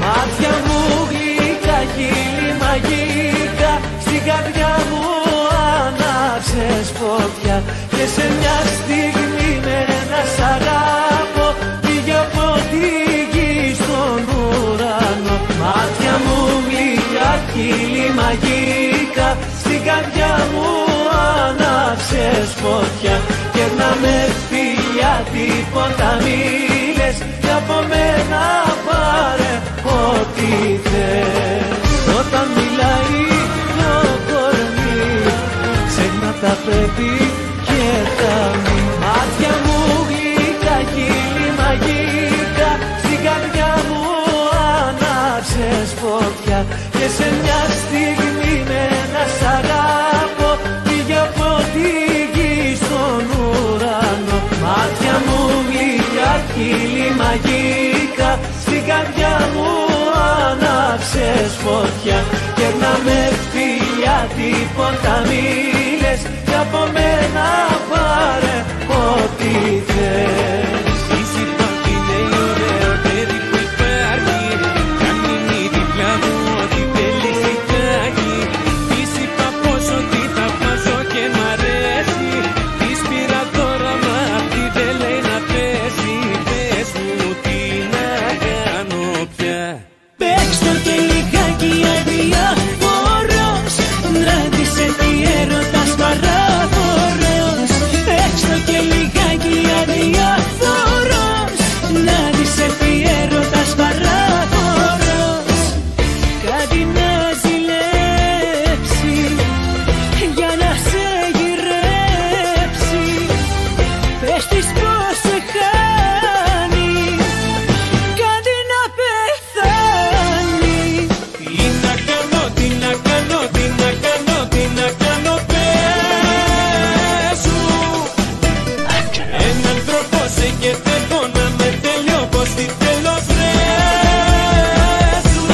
Μάτια μου γλυκά, χείλη μαγικά, στην καρδιά μου άναψες φωτιά. Και σε μια στιγμή με ένα σ' αγάπω, πήγε από τη γη στον ουρανό. Μάτια μου γλυκά, χείλη μαγικά, στην καρδιά μου άναψες φωτιά. Και να με φιλιά τίποτα μη λες, κι από μένα πάρε ό,τι θες. Όταν μιλάει το κορμί, ξέχνα τα πρέπει και τα μη. Μάτια μου γλυκά, χείλη μαγικά, στην καρδιά μου άναψες φωτιά. Και σε μια στιγμή με ένα σ' αγάπω, πήγε από τη γη στον ουρανό. Μάτια μου γλυκά, χείλη μαγικά, στην καρδιά μου άναψες φωτιά. Και να με φιλιά τίποτα μη λες, κι από μένα πάρε ό,τι θες. Είσαι πάλι λέει ωραίο παιδί που υπάρχει, κι αν μείνει δίπλα μου ό,τι θέλει ζητάει. Της είπα πόσο τι τα βάζω και μ' αρέσει, της πήρα τώρα μα αυτή δεν λέει να πέσει. Πες μου τι να κάνω πια. Παίξτε και λιγάκι αδιάφορος, ράντισε τι έρωτας παράφορος. Παίξτε και λιγάκι αδιάφορος, ράντισε τι έρωτας παράφορος. Κάτι να ζηλέψει για να σε γυρέψει, πες της πως σε χάνει, κάτι να πεθάνει. Τι να κάνω, τι να κάνω, τι να κάνω, τι να κάνω, πες μου. Έναν τρόπο σε και θέλω να με τέλειο, πως τι θέλω βρες μου.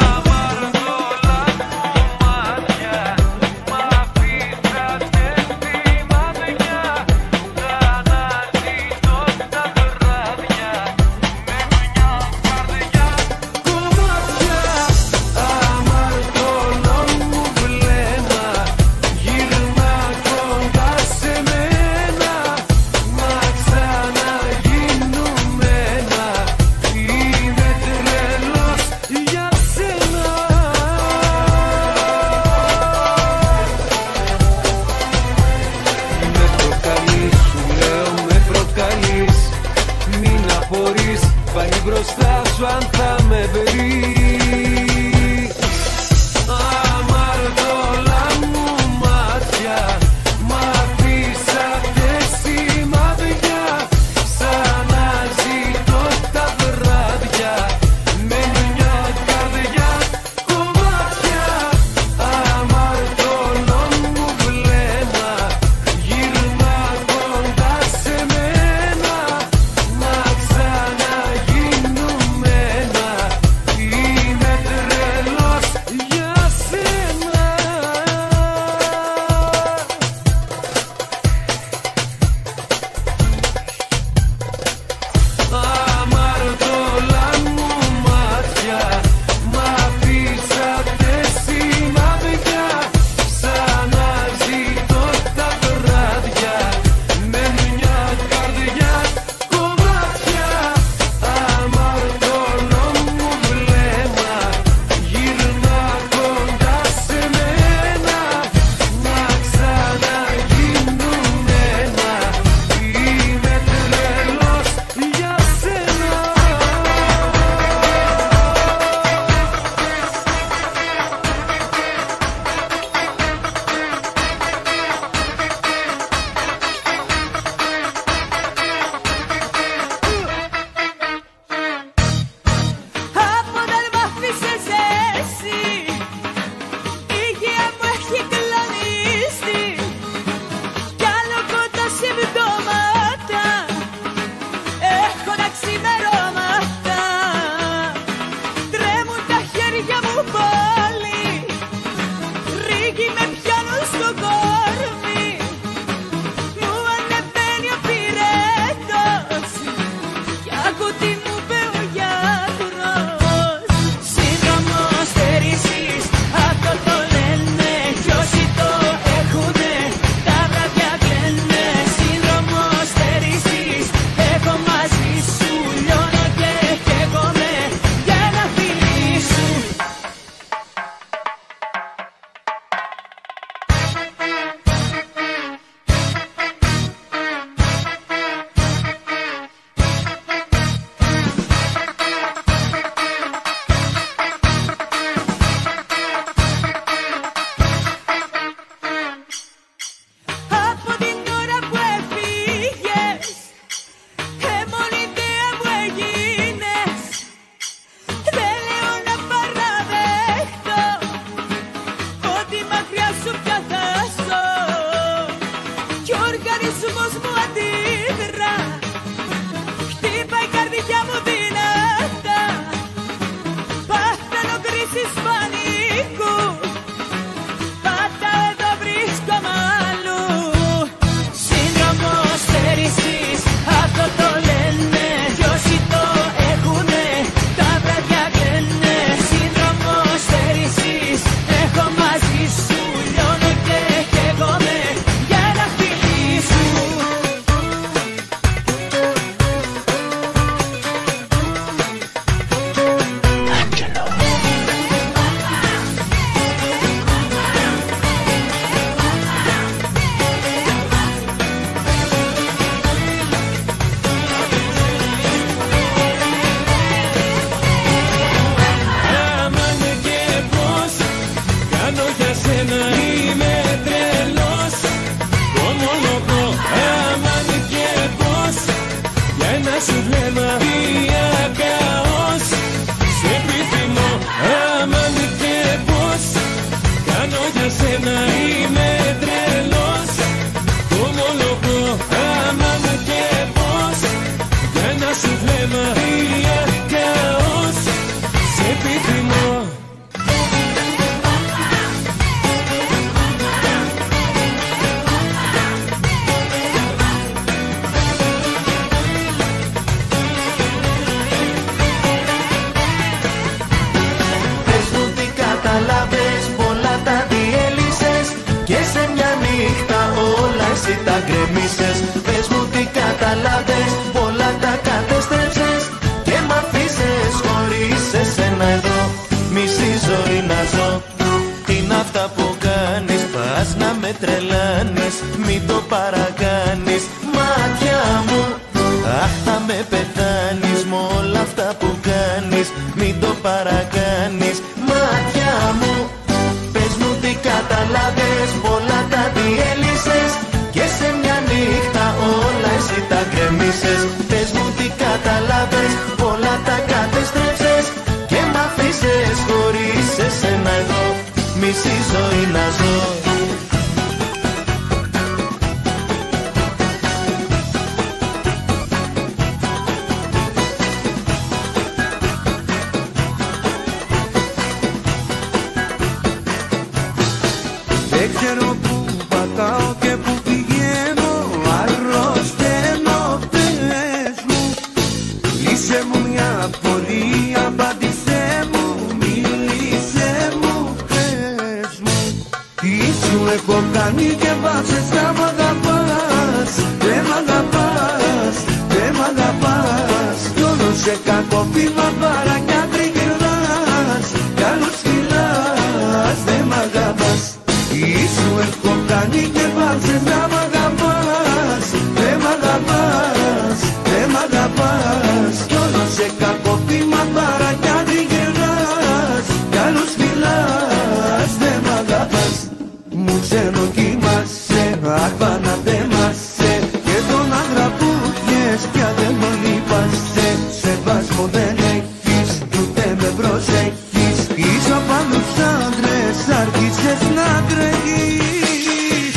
Αμαρτωλό μου βλέμμα, γύρνα κοντά σε μένα, μα ξαναγίνουμε ένα. Είμαι τρελός για σένα. Με προκαλείς, σου λέω με προκαλείς, μην απορείς, πάλι μπροστά σου αν θα με βρεις. Αμαρτωλά μου μάτια, μ' αφήσατε σημάδια, σαν να ζητώ τα βράδια, με μια καρδιά κομμάτια. Αμαρτωλό μου βλέμμα, γύρνα κοντά σε μένα, μα ξαναγίνουμε ένα. τα γκρεμίσες. Πες μου τι καταλάβες, πολλά τα κατέστρεψες και μ' αφήσες χωρίς εσένα εδώ. Μισή ζωή να ζω. Τι είναι αυτά που κάνεις, πας να με τρελάνεις, μην το παρακάνεις μάτια μου. Αχ, θα με πεθάνεις με όλα αυτά που κάνεις, μην το παρακάνεις μάτια μου. Πες μου τι καταλάβες, πολλά τα διέλυσες και σε μια νύχτα όλα εσύ τα γκρεμίσες. Πες μου τι καταλάβες, πολλά τα κατέστρεψες και μ' αφήσες χωρίς εσένα εδώ. Μισή ζωή να ζω. Δεν ξέρω που πατάω και που πηγαίνω, αρρωσταίνω, πες μου. Λύσε μου μια απορία, απάντησέ μου, μίλησέ μου, πες μου. Τι σου έχω κάνει και βάζεις να μ' αγαπάς, δεν μ' αγαπάς, δεν μ' αγαπάς. Κι όλο σε κακό βήμα παρά κι αν τριγυρνάς, κι άλλους φυλάς, δεν μ' αγαπάς. Τι σου έχω κάνει και βάζεις να μ' αγαπάς, δεν μ' αγαπάς, δεν μ' αγαπάς. Κι όλο σε κακό βήμα παρά κι αν τριγυρνάς, κι άλλους φυλάς, δεν μ' αγαπάς. Μου ξενοκοιμάσαι, αγβανατέμασαι και τον άντρα που βγες πια δεν τον λείπασαι. Σεβασμό δεν έχεις κι ούτε με προσέχεις, πίσω απ' άλλους άντρες άρχισες να τρέχεις.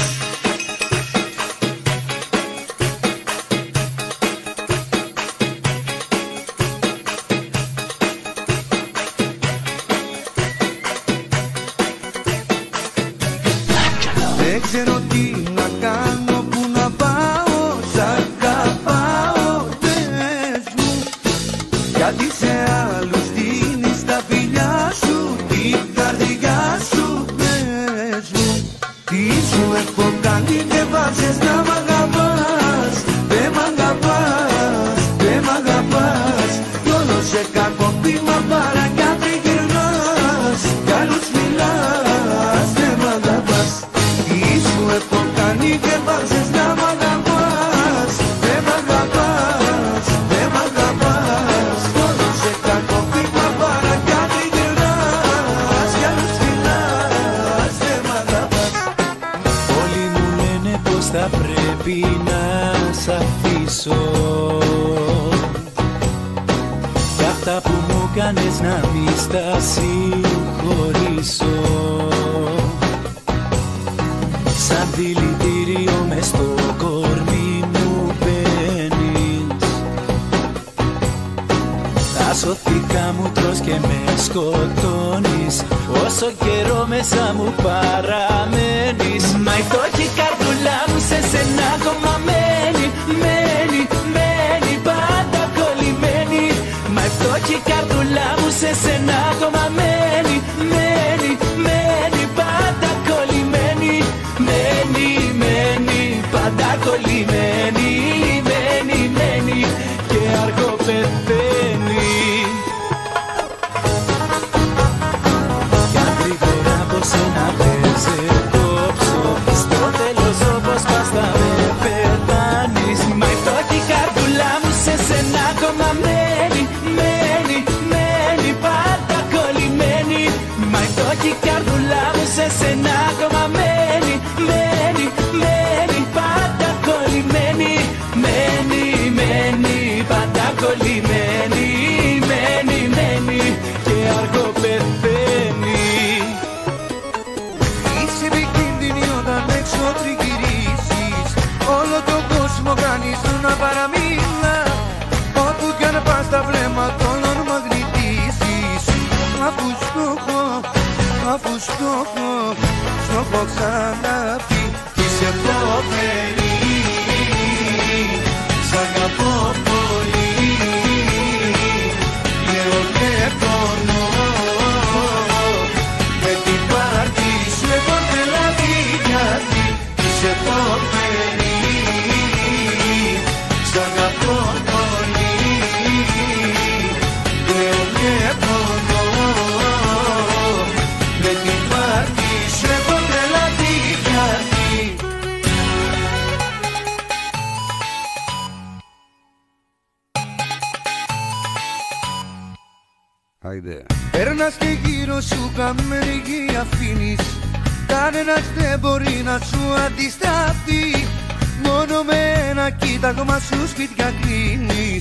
Δεν ξέρω τι να κάνω, που να πάω, σ' αγαπάω, πες μου. Γιατί σε άλλους δίνεις τα φιλιά σου, την καρδιά σου, πες μου. Τι σου έχω κάνει και βάζεις να μ' αγαπάς, δεν μ' αγαπάς, δεν μ' αγαπάς. Κι όλο σε κακό βήμα παρά κι αν τριγυρνάς, κι άλλους μιλάς, δεν μ' αγαπάς. Τι σου έχω κάνει και βάζεις να μ' αγαπάς, δεν μ' αγαπάς, δεν μ' αγαπάς. Κι όλο σε κακό βήμα παρά κι αν τριγυρνάς, κι άλλους μιλάς, δεν μ' αγαπάς. Όλοι μου λένε πως θα πρέπει να σ' αφήσω, κι αυτά που μου κάνες να μη στα συγχωρήσω. Σαν δηλητήριο μες στο κορμί μου μπαίνεις, τα σωθήκα μου τρως και με σκοτώνεις, όσο καιρό μέσα μου παραμένεις. Μα η φτώχη καρδούλα μου σε σένα ακόμα μένει, μένει, μένει πάντα κολλημένη. Μα η φτώχη καρδούλα μου σε σένα ακόμα μένει, μένει, μένει πάντα κολλημένη. Μένει, μένει πάντα κολλημένη, μένει, μένει και αργό πεθαίνει. Κι αν γρήγορα από σένα δεν σε κόψω, στο τέλος όπως πας θα με πεθάνεις. Μα η φτώχη καρδούλα μου σε σένα ακόμα μένει, μένει, μένει πάντα κολλημένη. Μα η φτώχη καρδούλα μου σε σένα ακόμα μένει, μένει, μένει πάντα κολλημένη. Μένει, μένει πάντα κολλημένη, μένει, μένει και αργό πεθαίνει. Είσαι επικίνδυνη όταν έξω τριγυρίσεις, όλο τον κόσμο κάνεις να παραμίλα. Όπου κι αν πας τα βλέμματα όλων μαγνητήσεις. Αφού στόχο ξαναπεί, είσαι φοβερή, σ' αγαπώ πολύ. Λέω και πονώ, με την πάρτι σου έχω τρελαθεί, γιατί είσαι φοβερή, Περνάς και γύρω σου καμέργη αφήνεις. Κανένας δεν μπορεί να σου αντισταθεί. Μόνο με ένα κοίταγμα σου σπίτια κλείνεις.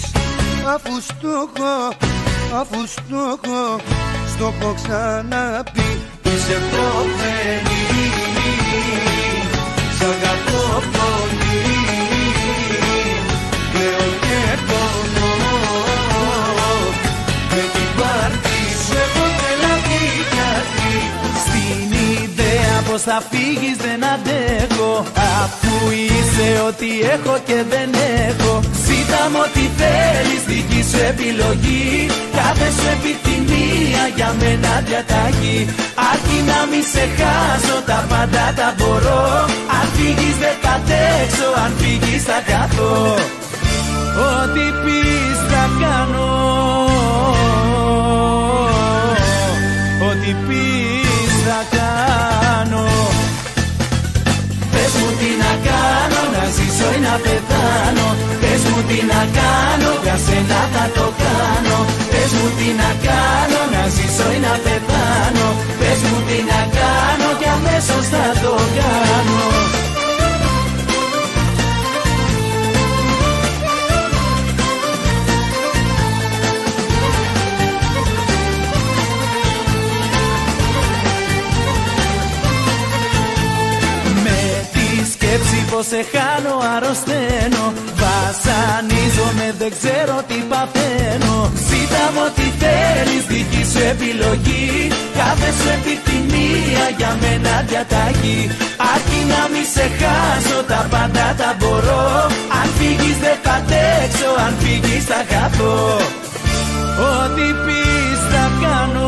Αφού στο έχω ξαναπεί. Είσαι προφανή, σ' αγαπώ πολύ. Λέω και πονώ, με την πάρτι σου έχω τρελαθεί γιατί. Στην ιδέα πως θα φύγεις δεν αντέχω, αφού είσαι ό,τι έχω και δεν έχω. Ζήτα μου ό,τι θέλεις, δική σου επιλογή. Κάθε σου επιθυμία για μένα διαταγή. Αρκεί να μη σε χάσω, τα πάντα τα μπορώ. Αν φύγεις δεν θα αντέξω, αν φύγεις θα καθώ. Ό,τι πεις θα κάνω, ό,τι πεις θα κάνω. Πες μου τι να κάνω, να ζήσω ή να πεθάνω. Πες μου τι να κάνω, για σένα θα το κάνω. Πες μου τι να κάνω, να ζήσω ή να πεθάνω. Πες μου τι να κάνω και αμέσως θα το κάνω. Πως σε χάνω αρρωσταίνω, βασανίζομαι δεν ξέρω τι παθαίνω. Ζήτα μου ό,τι θέλεις, δική σου επιλογή. Κάθε σου επιθυμία για μένα διαταγή. Αρκεί να μη σε χάσω, τα πάντα τα μπορώ. Αν φύγεις δεν θα αντέξω, αν φύγεις θα χαθώ. Ό,τι πεις θα κάνω,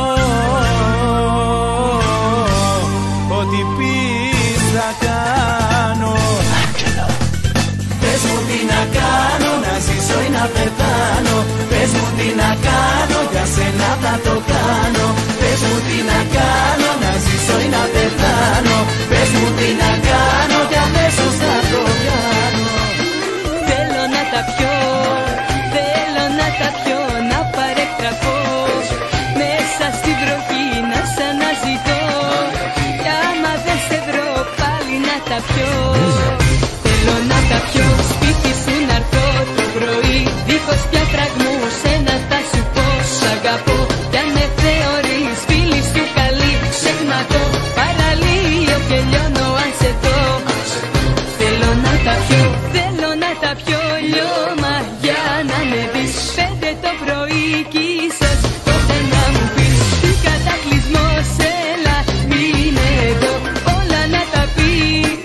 ό,τι πεις θα κάνω. Πες μου τι να κάνω, να ζήσω ή να πεθάνω. Πες μου τι να κάνω, για σένα θα το κάνω. Πες μου τι να κάνω, να ζήσω ή να πεθάνω. Πες μου τι να κάνω και αμέσως θα το κάνω. Θέλω να τα πιω, θέλω να τα πιω, να παρεκτραπώ. Μέσα στην βροχή να σ' αναζητώ. Κι άμα δεν σε βρω πάλι να τα πιω. Θέλω να τα πιω, σπίτι σου να έρθω το πρωί. Δίχως πια φραγμούς, ένα θα σου πω. Σ' αγαπώ, κι αν με θεωρείς φίλη σου καλή. Ξεχνατώ, παραλύω και λιώνω αν σε δω. Θέλω να τα πιω, θέλω να τα πιω λιώμα για να με δεις. 5 το πρωί κι ίσως τότε να μου πεις. Τι κατακλυσμός, έλα μείνε εδώ, όλα να τα πεις.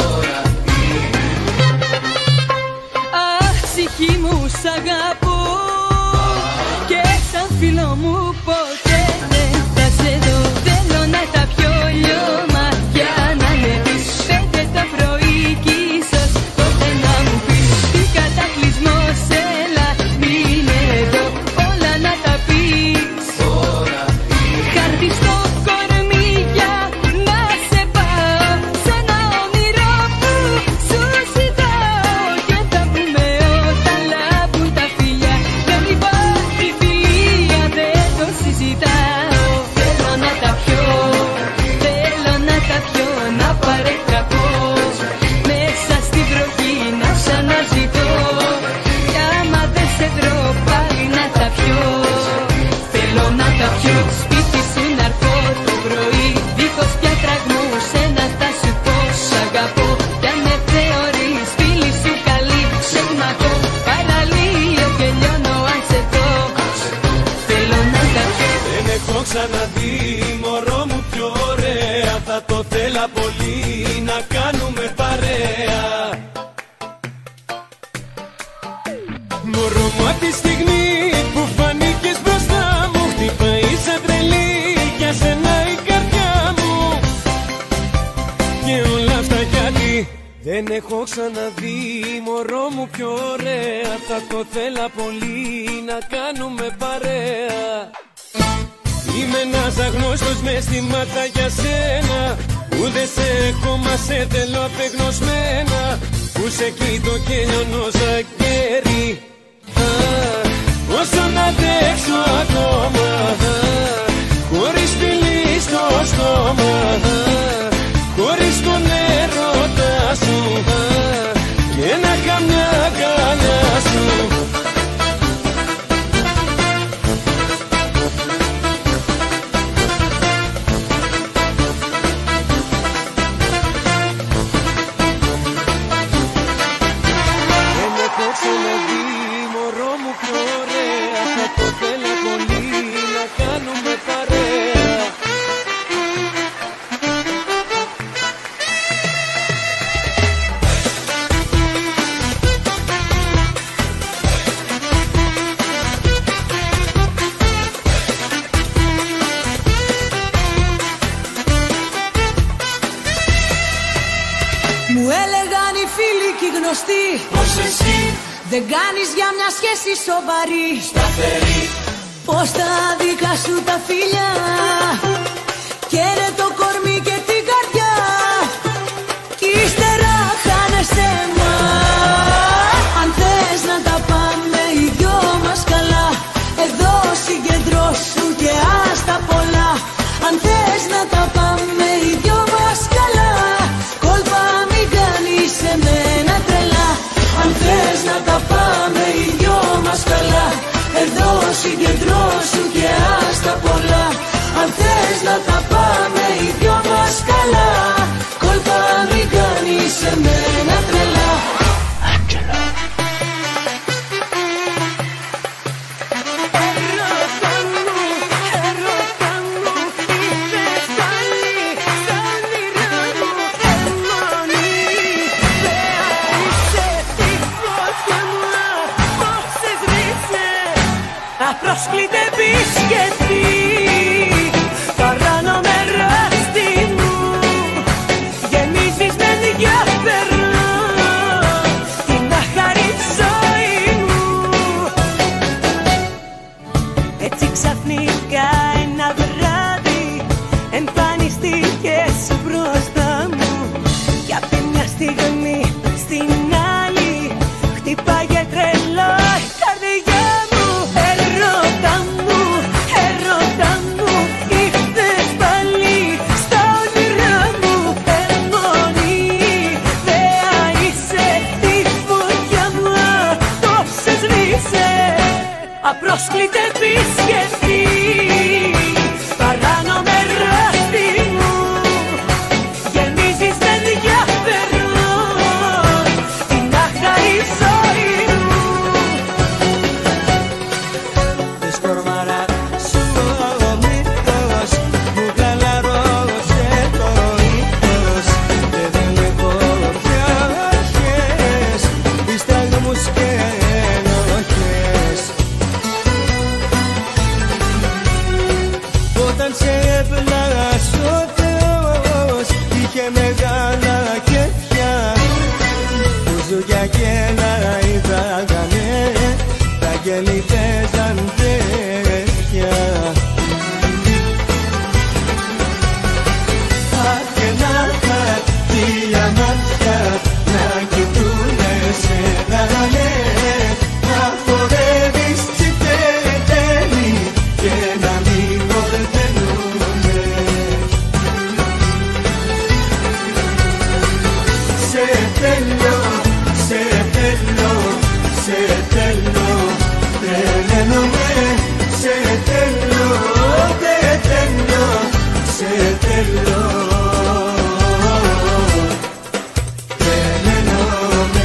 Αχ, ψυχή μου σ' αγαπώ και σαν φίλο μου ποτέ δεν θα σε δω. Θέλω να τα πιω λιώμα για να με δεις. 5 το πρωί κι ίσως τότε να μου πεις. Τι κατακλυσμός, έλα μείνε εδώ, όλα να τα πεις. Χάρτη στο κορμί για να σε πάω σε ένα όνειρο που σου ζητάω. Και θα πούμε όταν λάβουν τα φιλιά. Δεν υπάρχει φιλία, δεν το συζητάω. Θέλω να τα πιω, θέλω να τα πιω, να παρεκτραπώ. Μέσα στη βροχή να σ' αναζητώ. Κι άμα δεν σε βρω πάλι να τα πιω. Θέλω να τα πιω, σπίτι σου να έρθω το πρωί. Δίχως πια φραγμούς, ένα θα σου πω. Σ' αγαπώ, κι αν με θεωρείς φίλη σου καλή. Ξεχνατώ, παραλύω και λιώνω αν σε δω. Θέλω να τα πιω. Δεν έχω ξαναδεί μωρό μου πιο ωραία. Θα το θέλα πολύ να κάνουμε παρέα. Μωρό μου απ' τη στιγμή που φανήκες μπροστά μου, χτυπάει σαν τρελή για σένα η καρδιά μου. Και όλα αυτά γιατί δεν έχω ξαναδεί μωρό μου πιο ωραία. Θα το θέλα πολύ να κάνουμε παρέα. Είμαι ένας αγνώστος με αισθήματα για σένα. Που δεν σε έχω, μα σε θέλω απεγνωσμένα. Που σε κοιτώ και λιώνω σαν κέρι. Όσο να αντέξω ακόμα. γνωστή. Πως εσύ δεν κάνεις για μια σχέση σοβαρή. σταθερή. Πως τα δικά σου τα φιλιά καίνε το κορμί και την καρδιά κι ύστερα χάνεσαι μα. Αν θες να τα πάμε οι δυο μας καλά, εδώ συγκεντρώσου και άστα πολλά. Αν θες να τα πάμε οι δυο μας καλά, κόλπα μην κάνεις σε μένα τρελά. Αν θες να τα πάμε οι δυο μας καλά, εδώ συγκεντρώσου και άστα πολλά. Αν θες να τα πάμε οι δυο μας καλά, κόλπα μην κάνεις σε μένα τρελά. Απρόσκλητε επισκεφτή, παράνομη εράστη μου, γεμίζεις με ενδιαφέρον την άχαρη ζωή μου. Έτσι ξαφνικά ένα βράδυ εμφανιστήκες μπροστά μου κι απ' τη μια στιγμή στην άλλη χτυπάγε τρελό η καρδιά μου. Ερώτα μου, ήρθες πάλι στα όνειρά μου. Ερμονή, δέα είσαι, τη φωτιά μου απόψε σβήσε. Απρόσκλητε επισκεφτή, παράνομη εράστη μου, γεμίζεις με ενδιαφέρον την άχαρη ζωή μου. Όταν σε έπλασε ο Θεός είχε μεγάλα κέφια, μπουζούκια και λαϊδάγανε, τα αγγέλη παίζαν τέτοια. Άχαινα χαρτία μάτια να κοιτούνε σε δαλέ, να χορεύεις τσιπετέλη και να μην ορθενούνε. Σε θέλω, σε θέλω, σε θέλω, τρελαίνομαι. Σε θέλω, δεν θέλω, σε θέλω, τρελαίνομαι.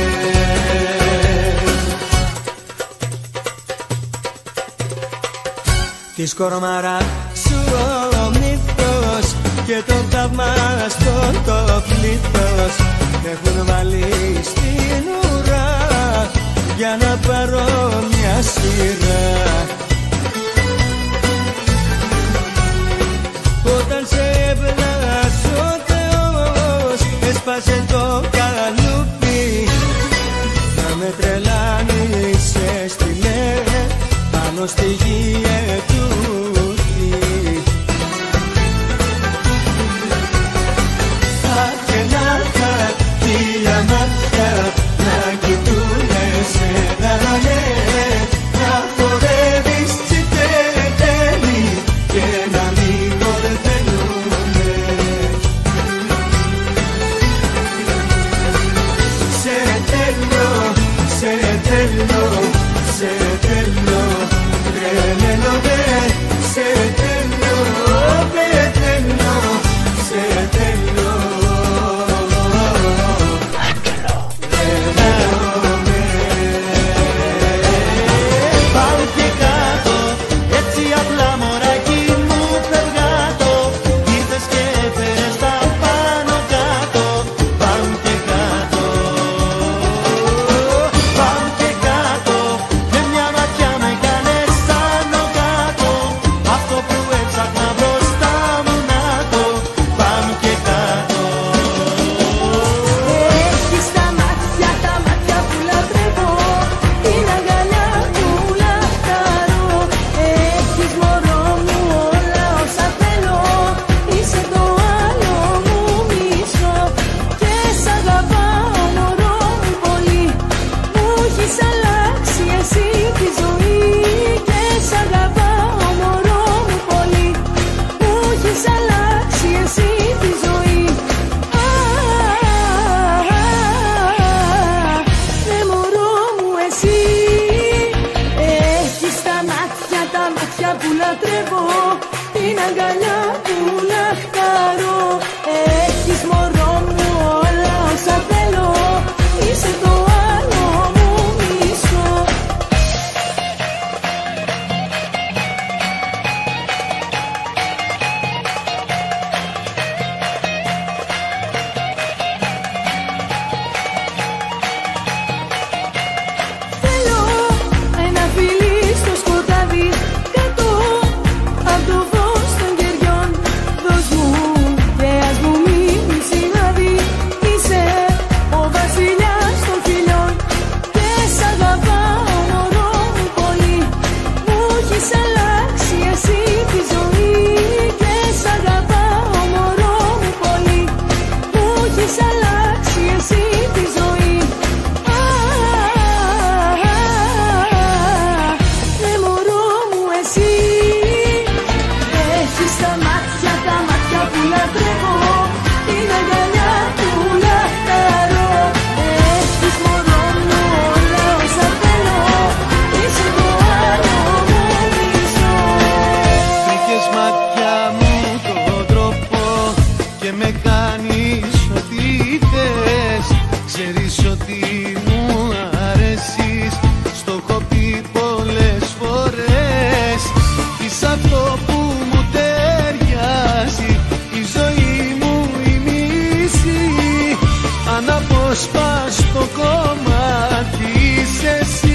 Της κορμαράς σου ο μύθος και το θαυμάστο το πλήθος με έχουν βάλει στην ουρά για να πάρω μια σειρά. Όταν σε έβλασε ο Θεός έσπασε το καλούπι, να με τρελάνεις έστειλε πάνω στη γη ετούτη. Άχαινα χαρτία μάτια να κοιτούνε σε δαλέ, να χορεύεις άλλαξες μάτια μου τον τρόπο και με κάνεις ό,τι θες. Ξέρεις ότι μου αρέσεις, στο έχω πει πολλές φορές. Είσαι αυτό που μου ταιριάζει, η ζωή μου η μισή. Αν αποσπάς το κομμάτι είσαι εσύ.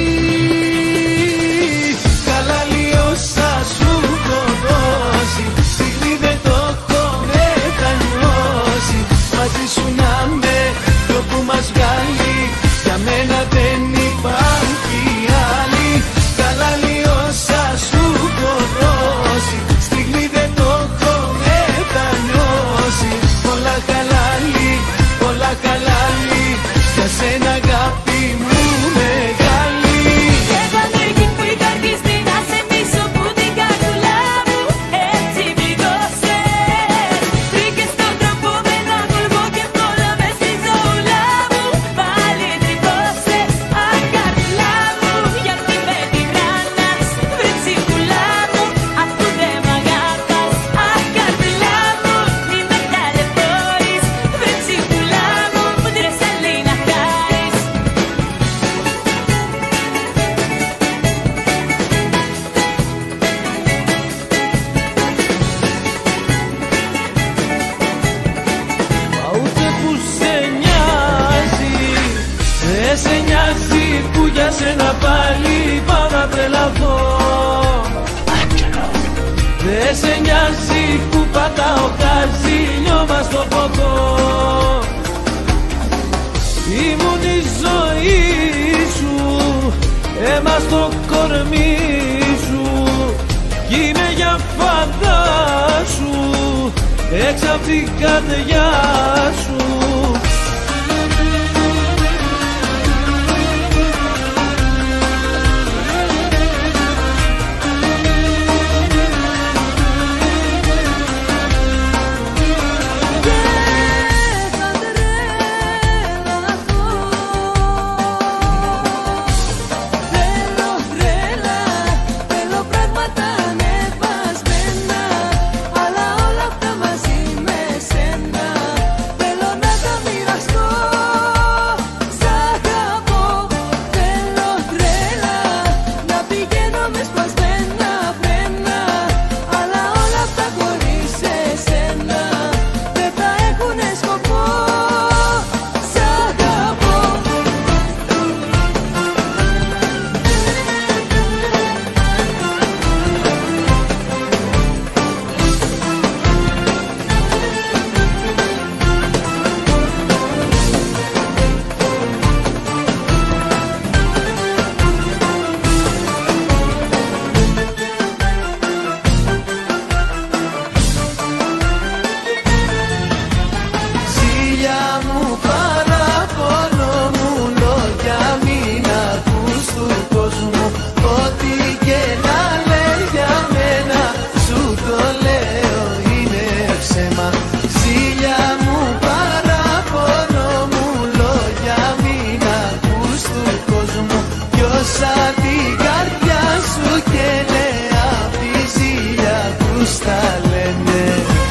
Καλά λιώσα σου το δώσει, στιγμή δεν το έχω μετανιώσει. Μαζί σου να με το που μας βγάλει, για μένα δεν υπάρχει άλλη. Καλά λιώσα σου το δώσει, στιγμή δεν το έχω μετανιώσει. Πολλά χαλάλι, πολλά χαλάλι, για σένα αγάπη μου μεγάλη. Έβαλε εκεί που η καρδιστή να σε μίσω που την καρδούλα μου έτσι πληγώσε. Βρήκες τον τρόπο με ένα κολβό και πρόλαβες τη ζωούλα μου, πάλι τρυπώσες. Αχ καρδούλα μου, γιατί με τυράννας, βρε ψυχούλα μου, αφού δεν μ' αγαπάς. Αχ καρδούλα μου, μη με ταλαιπωρείς, βρε ψυχούλα μου, που τρεσαλή να χάρεις. Μα ούτε που σε νοιάζει, δεν σε νοιάζει που για σένα πάλι πάω να τρελαθώ. Δεν σε νοιάζει που πατάω χαζίνιο μας στο ποτό. Ήμουν η ζωή σου, αίμα στο κορμί σου, κι είμαι για φαντάσου έξω απ' την καρδιά σου. Θέλω πράγματα ανεβασμένα, αλλά όλα αυτά μαζί με σένα. Θέλω να τα μοιραστώ, σ' αγαπώ. Θέλω τρέλα, να πηγαίνω με σπασμένα φρένα, αλλά όλα αυτά χωρίς εσένα δεν θα έχουνε σκοπό. Σ' αγαπώ. Ζήλια μου, παράπονο μου, λόγια μην ακούς του κόσμου. Ό,τι και να λέει για μένα, σου το λέω είναι ψέμα. Ζήλια μου, παράπονο μου, λόγια μην ακούς του κόσμου. Ποιος απ' την καρδιά σου καίνε, απ' τη ζήλια τους τα λένε.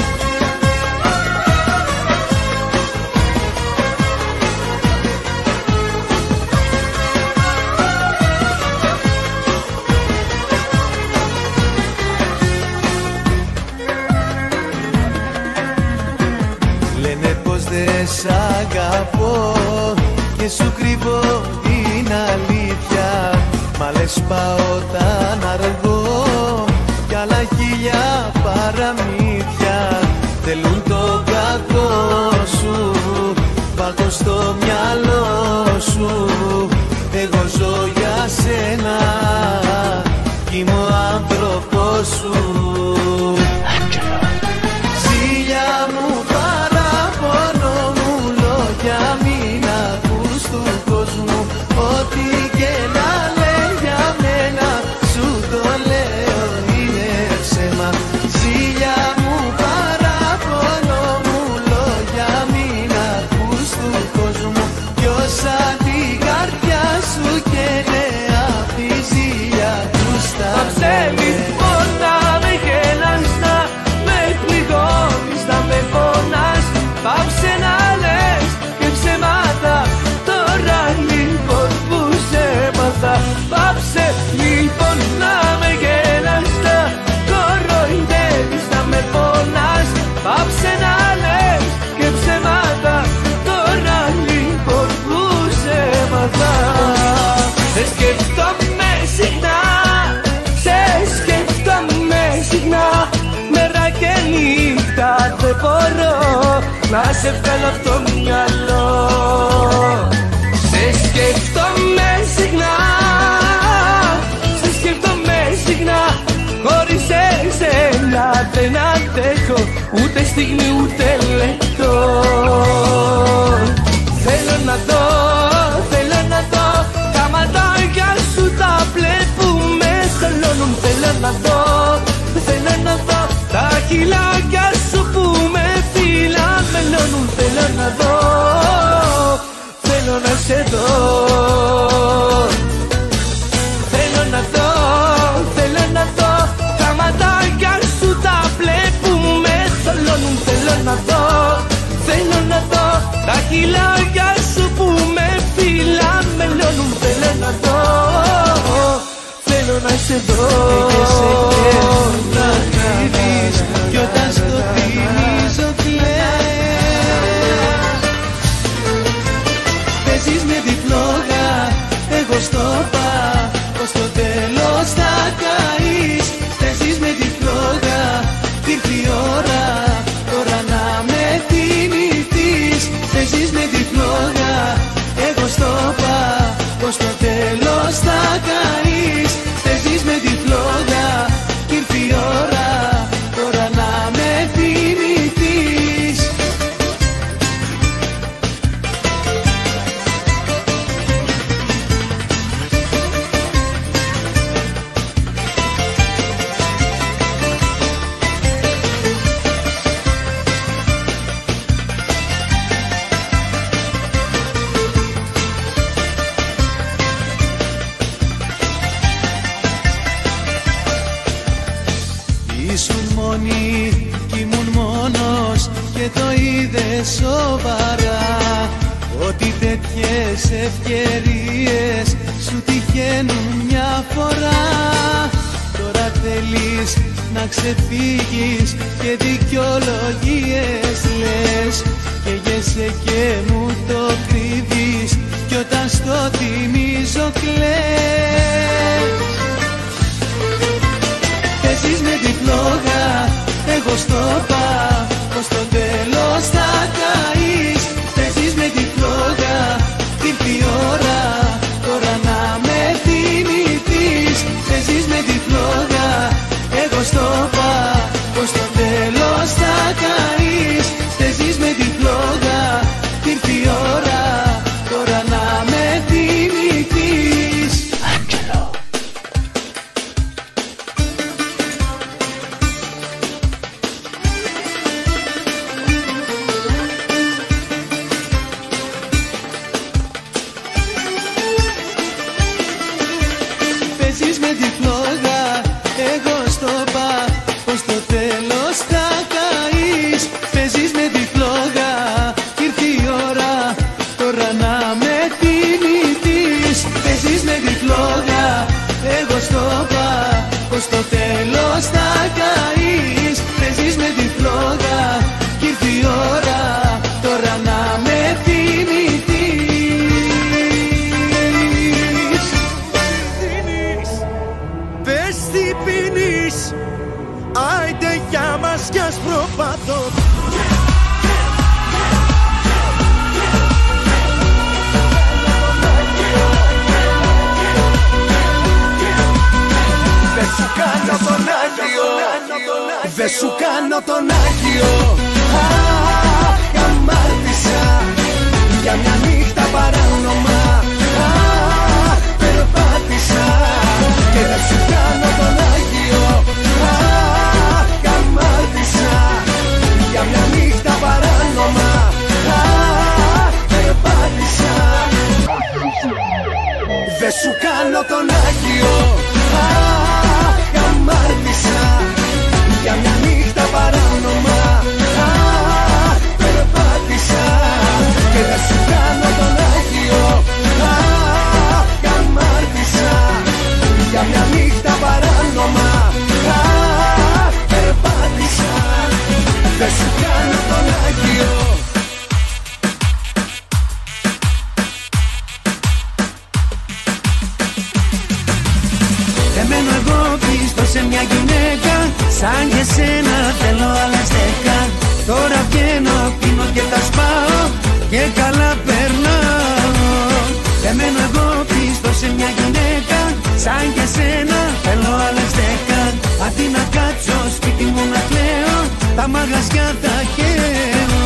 Λένε πως δεν σ' αγαπώ και σου κρύβω την αλήθεια. Μα λες πάω όταν αργώ, κι άλλα χίλια παραμύθια θέλουν το κακό σου. Βάλ' το στο μυαλό σου, εγώ ζω για σένα κι είμαι ο άνθρωπος σου. Ζήλια μου, παράπονο μου, λόγια μην ακούς του κόσμου. Ό,τι και να λέει για μένα, σου το λέω είναι ψέμα. Ζήλια μου, παράπονο μου, λόγια μην ακούς του κόσμου. Ποιος απ' την καρδιά σου καίνε, απ' τη ζήλια τους τα λένε. δεν μπορώ να σε βγάλω από το μυαλό. Σε σκέφτομαι συχνά, σε σκέφτομαι συχνά. Χωρίς εσένα δεν αντέχω ούτε στιγμή ούτε λεπτό. Θέλω να δω, θέλω να δω τα ματάκια σου τα μπλε που με θολώνουν. Θέλω να δω, θέλω να δω τα χειλάκια σου που με φυλαμελώνουν. Θέλω να δω, θέλω να σε δω. Θέλω να δω, θέλω να δω τα ματάκια σου τα μπλε που με θολώνουν. Θέλω να δω, θέλω να δω τα χειλάκια σου που με φυλαμελώνουν. Θέλω να δω, θέλω να σε δω. Και σε καίρουν να κρύβεις κι όταν στο θυμίζω κλαις. Παίζεις με τη φλόγα, εγώ στο πα, πως το τέλος θα καείς. Παίζεις με τη φλόγα, ήρθε η ώρα τώρα να με θυμηθείς. Παίζεις με τη φλόγα, εγώ στο πα, πως το τέλος θα καείς. Παίζεις με τη φλόγα, ήρθε η ώρα τώρα να με θυμηθείς. Ήσουν μόνη κι ήμουν μόνος και το είδες σοβαρά. Ότι τέτοιες ευκαιρίες σου τυχαίνουν μια φορά. Τώρα θέλεις να ξεφύγεις και δικαιολογίες λες. Καίγεσαι και μου το κρύβεις κι όταν στο θυμίζω κλαις. Παίζεις με τη φλόγα, εγώ στο πα, πως το τέλος θα καείς. Παίζεις με τη φλόγα, ήρθε η ώρα τώρα να με θυμηθείς. Παίζεις με τη φλόγα, εγώ στο πα, πως το τέλος θα καείς. Παίζεις με τη φλόγα, ήρθε η ώρα τώρα να με θυμηθείς. Παίζεις με τη φλόγα, εγώ στο πα, πως το τέλος θα καείς. Παίζεις με τη φλόγα, ήρθε η ώρα τώρα να με θυμηθείς. Παίζεις με τη φλόγα, εγώ στο πα, πως το τέλος θα καείς. Παίζεις με τη φλόγα, ήρθε η ώρα τώρα να με θυμηθείς. Πες τι πίνεις, άιντε για μας κι ας προπατώ. Δεν σου κάνω τον Άγιο, δεν σου κάνω τον Άγιο. Αχ, αμάρτησα για μια νύχτα παράνομα. Αχ, περπάτησα και δεν σου κάνω τον Άγιο. Αχ, αμάρτησα για μια νύχτα παράνομα. Αχ, περπάτησα. Δεν σου κάνω τον Άγιο. Αχ, αμάρτησα για μια νύχτα παράνομα. Αχ, περπάτησα και δεν σου κάνω τον Άγιο. Αχ, αμάρτησα για μια νύχτα παράνομα. Αχ, περπάτησα, δεν σου κάνω τον Άγιο. Εμένω εγώ πίσω σε μια γυναίκα, σαν και σένα θέλω άλλες 10. μαγαζιά θα καίω.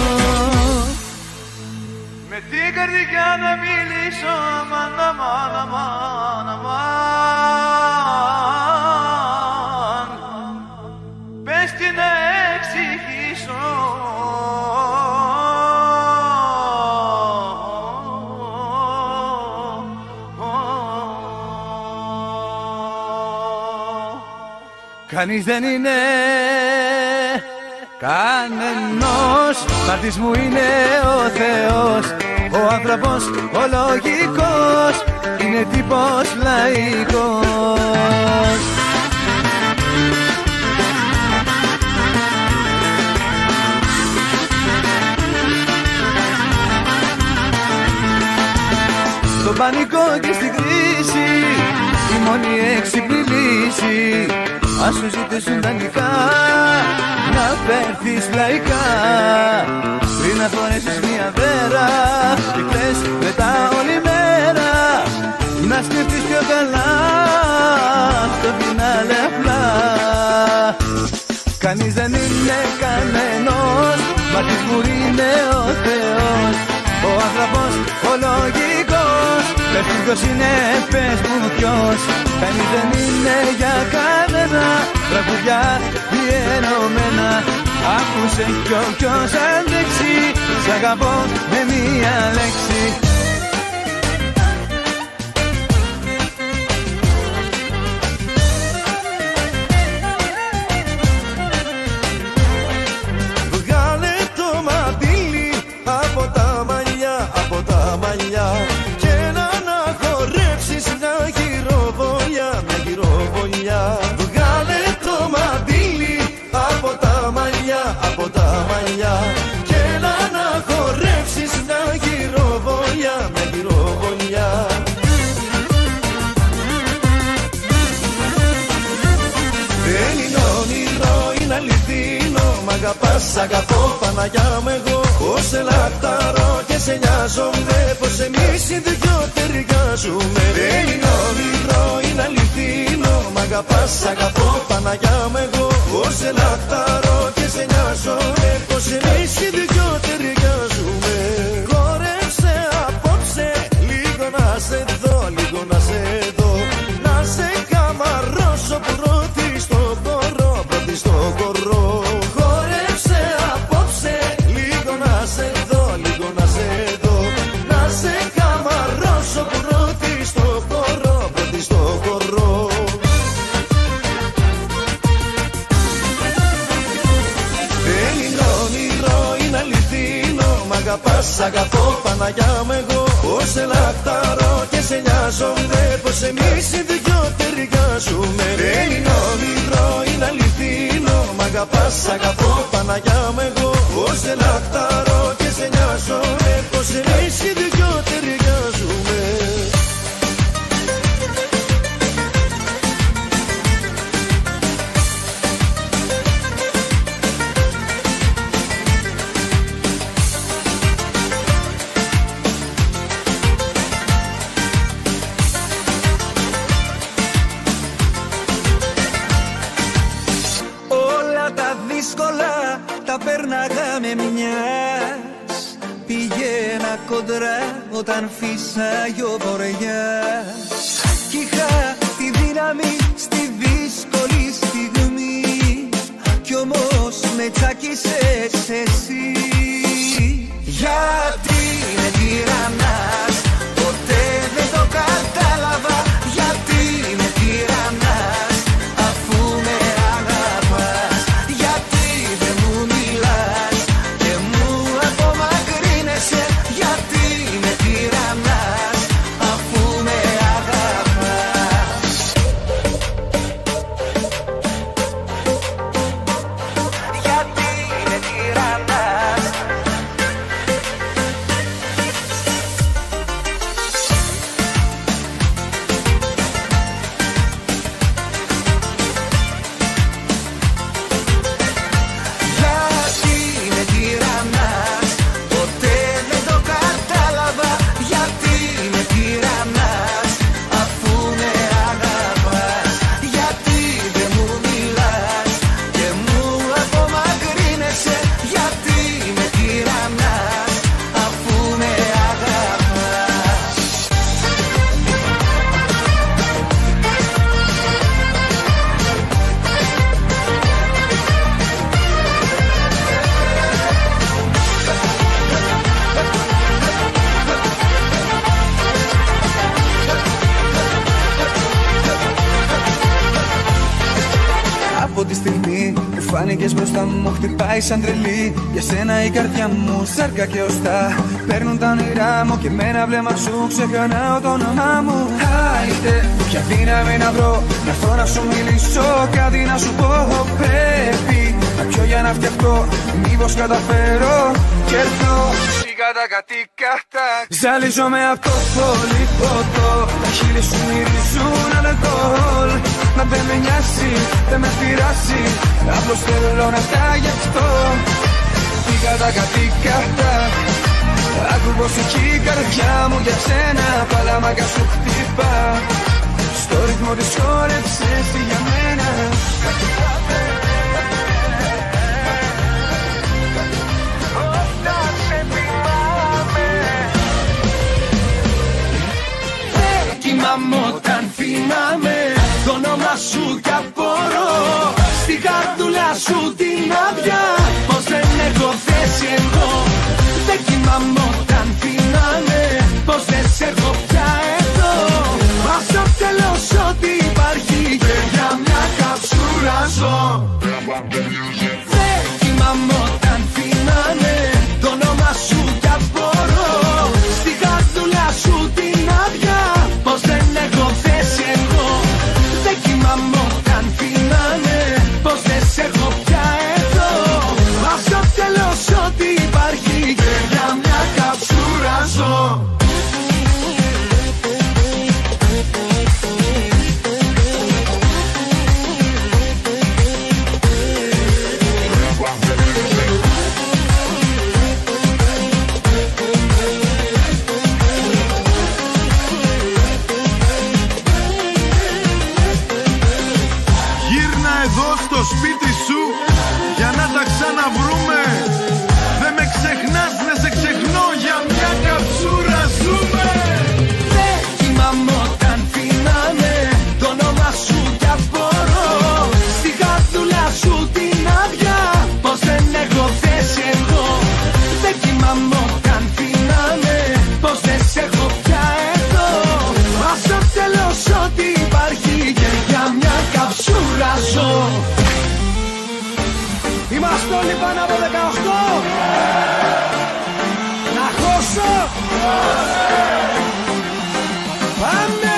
Με την καρδιά να μιλήσω, αμάν, αμάν, αμάν, αμάν. Πες τι να εξηγήσω. Κανείς δεν είναι κανενός, μάρτης μου είναι ο Θεός. Ο άνθρωπος ο λογικός είναι τύπος λαϊκός. Στο πανικό και στην κρίση η μόνη έξυπνη λύση, ας σου ζητήσουν δανεικά να φέρθεις λαϊκά. Πριν να φορέσεις μια βέρα και κλαις μετά όλη μέρα, να σκεφτείς πιο καλά το φινάλε απλά. Κανείς δεν είναι κανένας, μάρτης μου είναι ο Θεός. Ο άνθρωπος ο λογικός, πες μου ποιος είναι, πες μου ποιος. Κανείς δεν είναι για κανένα, τραγουδιά διαιρωμένα. Άκουσε κι όποιος αντέξει, σ' αγαπώ με μία λέξη. Βγάλε το μαντίλι από τα μαλλιά, από τα μαλλιά, και να χορέψεις μια γυροβολιά, μια γυροβολιά. Βγάλε το μαντίλι από τα μαλλιά, από τα μαλλιά, και να χορέψεις μια γυροβολιά, μια γυροβολιά. Δεν είναι όνειρο, είναι αληθινό, μ' αγαπάς, σ' αγαπώ, Παναγιά μου εγώ. Πως σε λαχταρώ και σε νοιάζομαι, πως εμείς οι δυο ταιριάζουμε. Δεν είναι όνειρο, είναι αληθινό, μ' αγαπάς, σ' αγαπώ, Παναγιά μου εγώ. Πως σε λαχταρώ και σε νοιάζομαι, πως εμείς οι δυο ταιριάζουμε. Χόρεψε απόψε, λίγο να σε δω, λίγο να σε δω, να σε καμαρώσω πρώτη στο χορό, πρώτη στο χορό. Χόρεψε απόψε, λίγο να σε δω, λίγο να σε δω, να σε καμαρώσω πρώτη στο χορό, πρώτη στο χορό. Δεν είναι όνειρο, είναι αληθινό, μ' αγαπάς, σ' αγαπώ, Παναγιά μου εγώ. Πως σε λαχταρώ και σε νοιάζομαι, πως εμείς οι δυο ταιριάζουμε. Δεν είναι όνειρο, είναι αληθινό, μ' αγαπάς, σ' αγαπώ, Παναγιά μου εγώ. Πως σε λαχταρώ και σε νοιάζομαι, πως εμείς οι δυο ταιριάζουμε. Τα πέρναγα με μιας, πήγαινα κοντρά όταν φύσαγε ο βοριάς. Κι είχα τη δύναμη στη δύσκολη στιγμή, κι όμως με τσάκισες εσύ. Γιατί με τυραννάς, ποτέ δεν το κατάλαβα. Γιατί με τυραννάς, αφού με αγαπάς. Γιατί δεν μου μιλάς και μου απομακρύνεσαι. Γιατί με τυραννάς, αφού με αγαπάς. Γιατί με τυραννάς. μπροστά μου χτυπάει σαν τρελή. Για σένα η καρδιά μου σάρκα και οστά. Παίρνουν τα όνειρά μου και με ένα βλέμμα σου ξεχνάω το όνομά μου. Άιτε, ποια δύναμη να βρω, να έρθω να σου μιλήσω, κάτι να σου πω. Πρέπει να πιω για να φτιαχτώ, μήπως καταφέρω και έρθω. Σιγά τα κατοικάτα, ζαλίζομαι από το πολύ ποτό. Τα χείλη σου μυρίζουν αλκοόλ. Μα δεν με νοιάζει, δεν με πειράζει, απλώς θέλω να τα γευτώ. Σιγά τα κατοικάτα, άκου πως εκεί η καρδιά μου για σένα παλαμάκα σου χτυπά. Στο ρυθμό της χόρεψες για μένα. Όταν σε θυμάμαι, δεν κοιμάμαι όταν θυμάμαι το όνομα σου κι απορώ. Στην καρδούλα σου την άδεια, πως δεν έχω θέση εγώ. Δεν κοιμάμαι όταν θυμάμαι, πως δεν σε έχω πια εδώ. Ας το τέλος ό,τι υπάρχει και για μια καψούρα ζω. Δεν κοιμάμαι όταν θυμάμαι το όνομα σου κι απορώ. Στην καρδούλα σου την άδεια, πως δεν έχω θέση εγώ. Δεν κοιμάμαι όταν θυμάμαι, πως δεν σε έχω πια εδώ. Ας το τέλος ό,τι υπάρχει και για μια καψούρα ζω. στο σπίτι σου για να τα ξαναβρούμε. Δεν με ξεχνάς, δεν σε ξεχνώ, για μια καψούρα ζούμε. Δεν κοιμάμαι όταν θυμάμαι το όνομα σου κι απορώ. Στη χαρτούλα σου την άδεια, πως δεν έχω θέση εγώ. Δεν κοιμάμαι όταν θυμάμαι πως δεν σε έχω πια εδώ. Μα στο τέλος ό,τι υπάρχει και για μια καψούρα ζω. Είμαστε όλοι πάνω από 18. Να χώσω. Πάμε.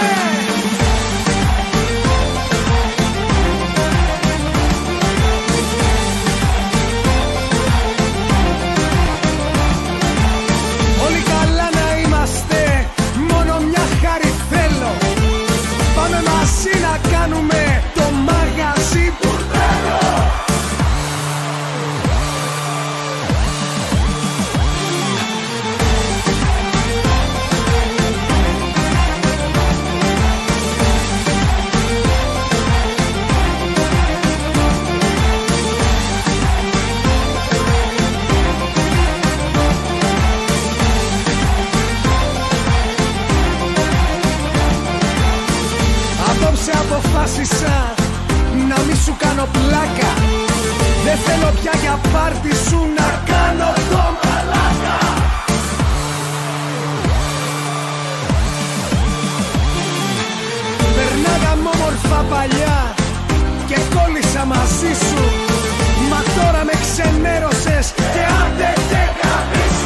Όλοι καλά να είμαστε, μόνο μια χάρη θέλω. Πάμε μαζί να κάνουμε το μαγαζί που θέλω. Απόψε αποφάσισα να μη σου κάνω πλάκα. Δεν θέλω πια για πάρτι σου να κάνω το μαλάκα. Περνάγαμε όμορφα παλιά και κόλλησα μαζί σου. Μα τώρα με ξενέρωσες και άντε και γαμίσου.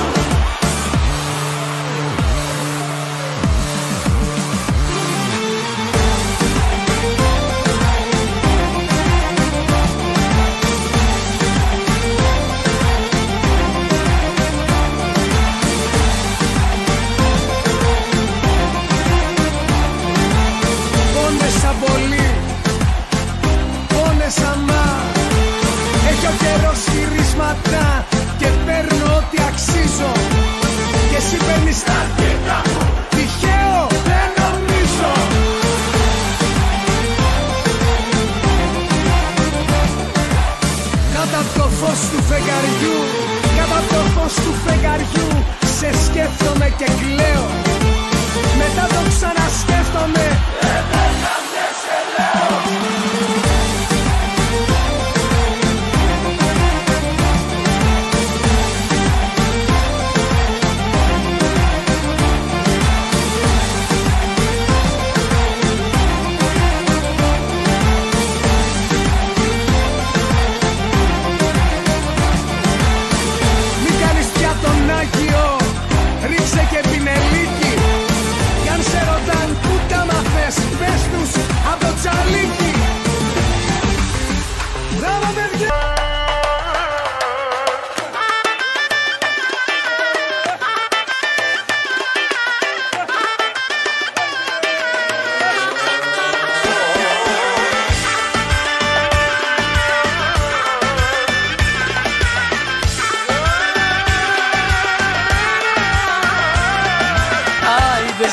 Πόνεσα πολύ, πόνεσα μα. Έχει ο καιρός γυρίσματα και παίρνω ό,τι αξίζω. Και εσύ παίρνεις τα αρκετά μου. Τυχαίο δεν νομίζω. Κάτω από το φως του φεγγαριού, κάτω από το φως του φεγγαριού, σε σκέφτομαι και κλαίω. Μετά το ξανασκέφτομαι. Εμένα δεν σε λέω.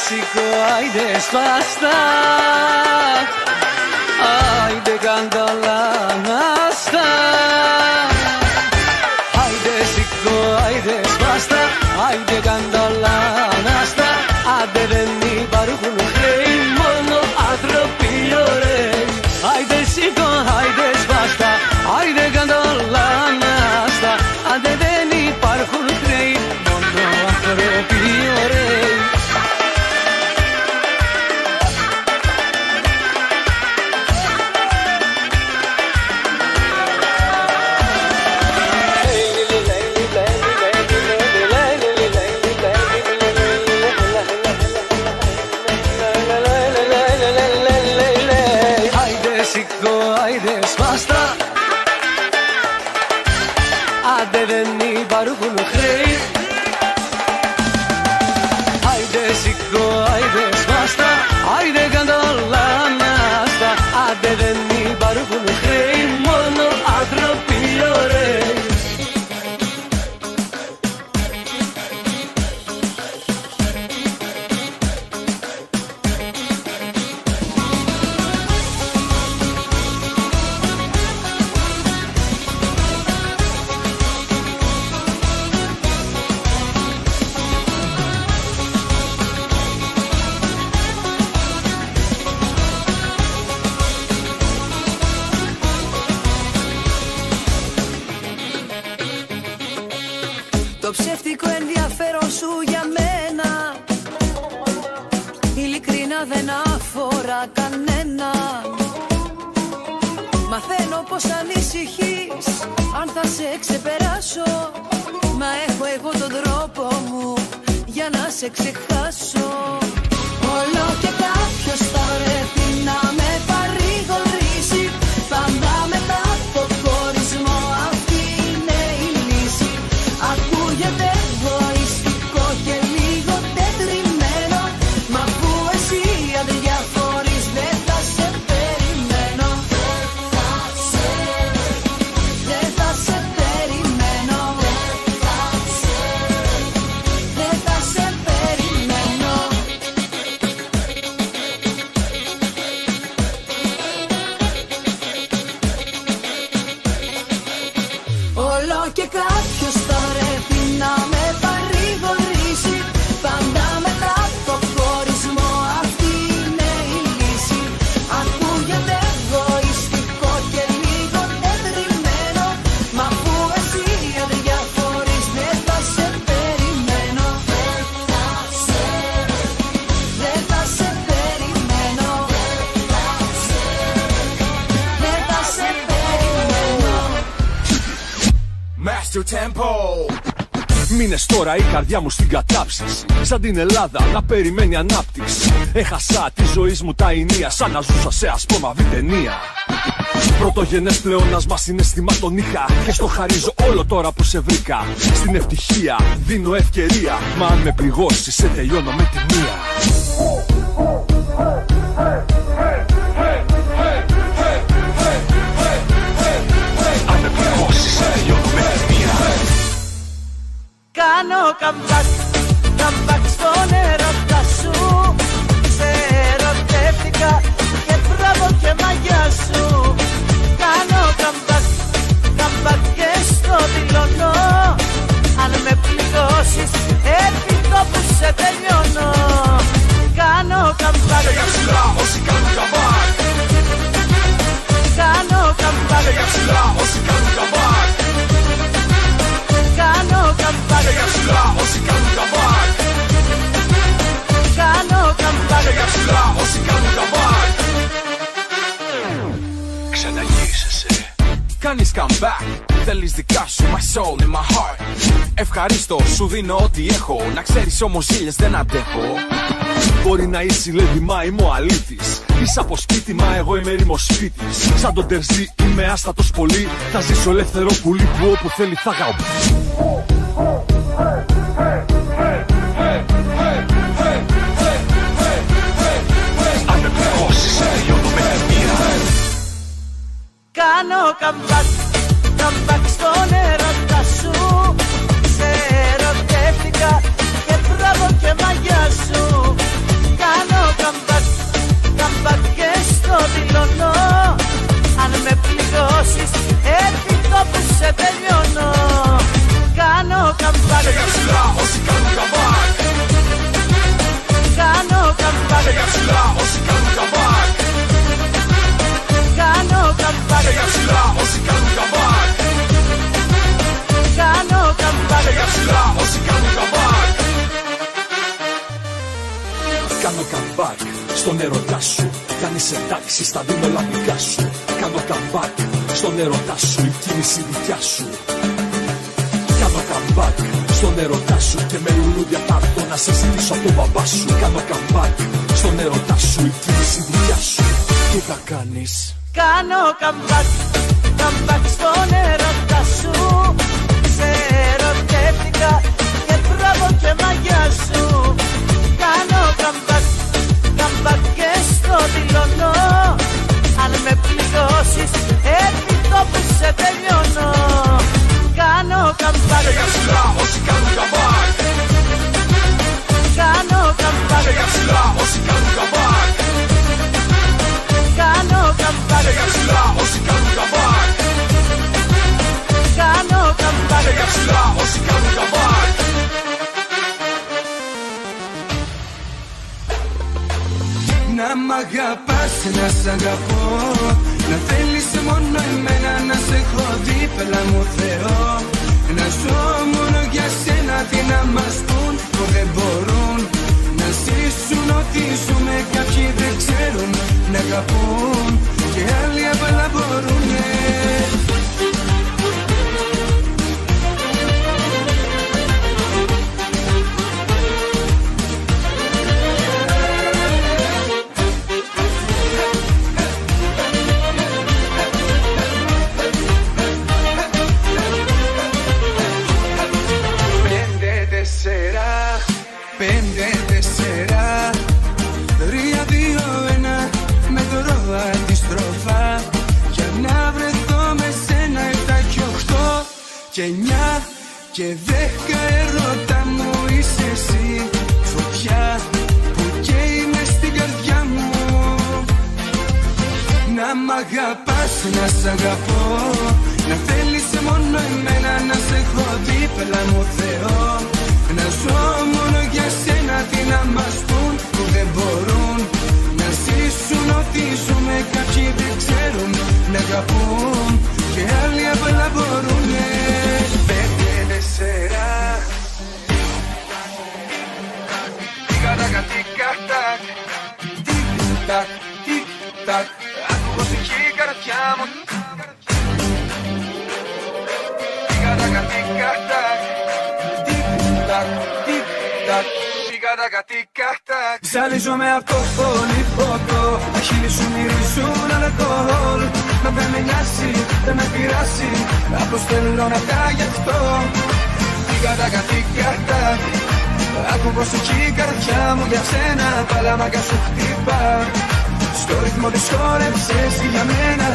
σηκώ, άιντε σπάστα. Άιντε καντόλα νάστα. Άιντε σηκώ, άιντε σπάστα. Άιντε καντόλα νάστα. Άντε δεν υπάρχουν χρέη, μόνο άνθρωποι ωραίοι. Άιντε σηκώ, άιντε σπάστα. Άιντε καντόλα νάστα. Άντε δεν υπάρχουν χρέη, μόνο άνθρωποι ωραίοι. Άιντε σπάστα. Άντε δεν υπάρχουν χρέη. Άιντε σηκώ, άιντε σπάστα. Άιντε καντόλα νάστα. Άντε δεν υπάρχουν χρέη, μόνο άνθρωποι ωραίοι. Το ψεύτικο ενδιαφέρον σου για μένα ειλικρινά δεν αφορά κανέναν. Μαθαίνω πως ανησυχείς αν θα σε ξεπεράσω. Μα έχω εγώ τον τρόπο μου για να σε ξεχάσω. Όλο και κάποιος θα βρεθεί να με παρηγορήσει. Πάντα μετά το χωρισμό αυτή είναι η λύση. Ακούγεται εγωιστικό και λίγο τετριμένο. Μα αφού εσύ αδιαφορείς δεν θα σε περιμένω. Δεν θα σε περιμένω. Δεν θα σε περιμένω. Όλο και κάποιος θα βρεθεί να με παρηγορήσει. Πάντα μετά το χωρισμό αυτή είναι η λύση. Ακούγεται εγωιστικό και λίγο τετριμένο. Μα αφού εσύ αδιαφορείς δεν θα σε περιμένω. Δεν θα σε περιμένω. Δεν θα σε περιμένω. Master Tempo. Μήνες τώρα η καρδιά μου στην κατάψυξη. Σαν την Ελλάδα να περιμένει ανάπτυξη. Έχασα τη ζωή μου τα ενία, σαν να ζούσα σε ασπρόμαυρη ταινία. Πρωτογενές πλεόνασμα συναισθημάτων είχα. Και στο χαρίζω όλο τώρα που σε βρήκα. Στην ευτυχία δίνω ευκαιρία. Μα αν με πληγώσεις σε τελειώνω με τη μία. Αν με πληγώσεις σε τελειώνω με τη μία. Κάνω καμπάκ στον έρωτα σου. Σε ερωτεύτηκα και μπράβο και μαγιά σου. Κάνω καμπάκ και στο δηλώνω. Αν με πληγώσεις έρχεται που σε τελειώνω. Κάνω καμπάκ Και για ψηλά όσοι κάνουν καμπάκ. Κάνω καμπάκ Και για ψηλά όσοι κάνουν καμπάκ. Κάνω καμπάκ Και για ψηλά όσοι κάνουν καμπάκ. Κάνω καμπάκ Και για ψηλά όσοι κάνουν καμπάκ. Ξαναγύρισες κάνεις comeback. Θέλεις δικά σου, my soul in my heart. Ευχαρίστω, σου δίνω ό,τι έχω. Να ξέρεις όμως ζήλιες δεν αντέχω. Μπορεί να είσαι λέβη, μα είμαι ο αλήθης. Είσαι από σπίτι, μα εγώ είμαι ρημοσπίτης. Σαν τον Τερζή είμαι άστατος πολύ. Θα ζήσω ελεύθερο πουλί που όπου θέλει θα γαω. Αν με πληγώσεις τελειώνω με τη μία. Κάνω καμπάκ στον έρωτα σου. Σε ερωτεύτηκα και μπράβο και μαγιά σου. στον ερωτά σου. Κάνεις εντάξει στα διμελαπικά σου. Κάνω καμπάκ στον ερωτά σου, η κίνηση δικιά σου. Κάνω καμπάκ στον ερωτά σου και με λουλούδια θα έρθω να σε ζητήσω από τον μπαμπά σου. Κάνω καμπάκ στον ερωτά σου, η κίνηση δικιά σου. Τι θα κάνεις? Κάνω καμπάκ, καμπάκ στον ερωτά σου. Σε ερωτεύτηκα και μπράβο και μαγιά σου. Κάνω καμπάκ, καμπάκ και στο δηλώνω. Αν με πληγώσεις επί τόπου σε τελειώνω. Κάνω καμπάκ και για ψηλά όσοι κάνουν καμπάκ. Κάνω καμπάκ και για ψηλά όσοι κάνουν καμπάκ. Κάνω καμπάκ και για ψηλά όσοι κάνουν καμπάκ. Κάνω καμπάκ και για ψηλά όσοι κάνουν καμπάκ. Να μ' αγαπάς, να σ' αγαπώ. Να θέλεις μόνο εμένα, να σε έχω δίπλα μου Θεό. Να ζω μόνο για σένα, τι να μας πουν που δεν μπορούν. Να ζήσουν ότι ζούμε, κάποιοι δεν ξέρουν να αγαπούν και άλλοι απλά μπορούνε. Και 9 και 10 ερώτα μου είσαι εσύ. Φωτιά που καίει μες στην καρδιά μου. Να μ' αγαπάς, να σ' αγαπώ. Να θέλεις μόνο εμένα, να σε έχω δίπλα μου Θεό. Να ζω μόνο για σένα, τι να μας πουν που δεν μπορούν. Να ζήσουν ότι ζούμε, κάποιοι δεν ξέρουν να αγαπούν και άλλοι απλά μπορούνε. 5-4 Τικ-τακ, τικ-τακ, τικ-τακ, τικ-τακ. Ακούω ψυχή η καρδιά μου. Τικ-τακ, τικ-τακ, τικ-τακ, τικ-τακ. Ζαλίζομαι από το πολυπόκο. Τα χείλη σου μυρίζουν αλκοόλ. Μα δεν με νοιάζει, δεν με πειράζει. Αποστέλνω να τα γευτώ. Τικ-τακ, τικ-τακ. Άκου πως εκεί η καρδιά μου για σένα παλαμάκα σου χτύπα. Στο ρυθμό της χόρεψες για μένα.